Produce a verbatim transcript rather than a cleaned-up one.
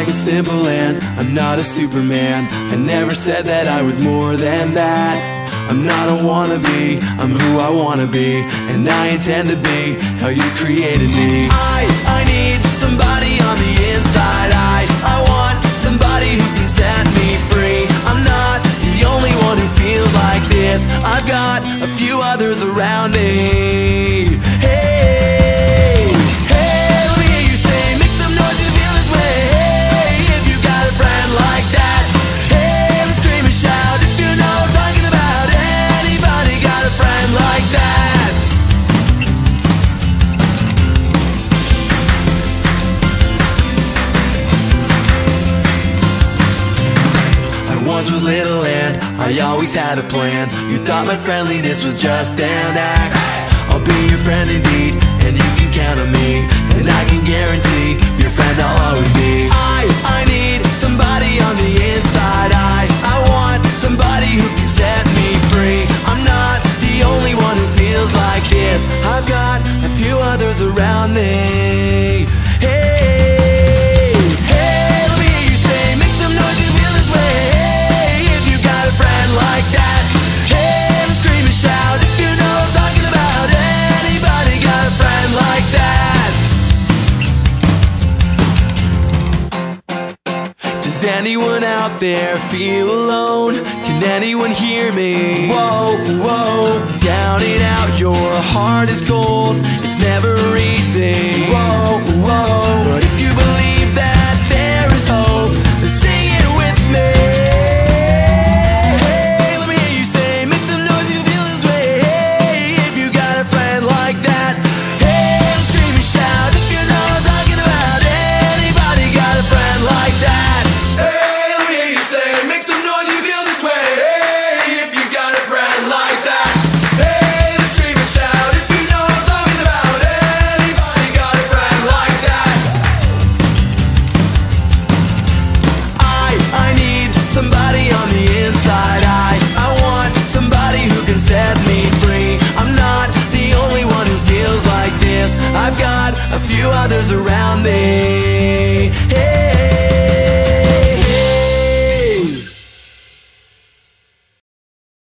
a simple and I'm not a Superman. I never said that I was more than that. I'm not a wannabe, I'm who I wanna be, and I intend to be how you created me. I, I need somebody on the inside. I, I want somebody who can set me free. I'm not the only one who feels like this. I've got a few others around me. Hey, hey, let me hear you say, make some noise if you feel this way. Hey, if you got a friend like that. Hey, let's scream and shout if you know what I'm talking about. Anybody got a friend like that? I once was little and I always had a plan. You thought my friendliness was just an act. I'll be your friend indeed, and you can count on me, and I can guarantee your friend I'll always be. I, I need somebody on the inside. I, I want somebody who can set me free. I'm not the only one who feels like this. I've got a few others around me. Hey, hey, let me hear you say, make some noise if you feel this way. Hey, if you got a friend like that. Hey, let's scream and shout if you know what I'm talking about. Anybody got a friend like that? Does anyone out there feel alone? Can anyone hear me? Whoa, whoa, down and out, your heart is cold. It's never easy. Whoa, whoa, but if you believe that there is hope, then sing it with me. Hey, let me hear you say, make some noise if you feel this way. Hey, if you got a friend like that. Hey, let's scream and shout if you know what I'm talking about. Anybody got a friend like that? Hey, let me hear you say, make some noise if you feel this way. Hey, if you got a friend like that. Hey, let's scream and shout if you know what I'm talking about. Anybody got a friend like that? I, I need somebody on the inside. I, I want somebody who can set me free. I'm not the only one who feels like this. I've got a few others around me.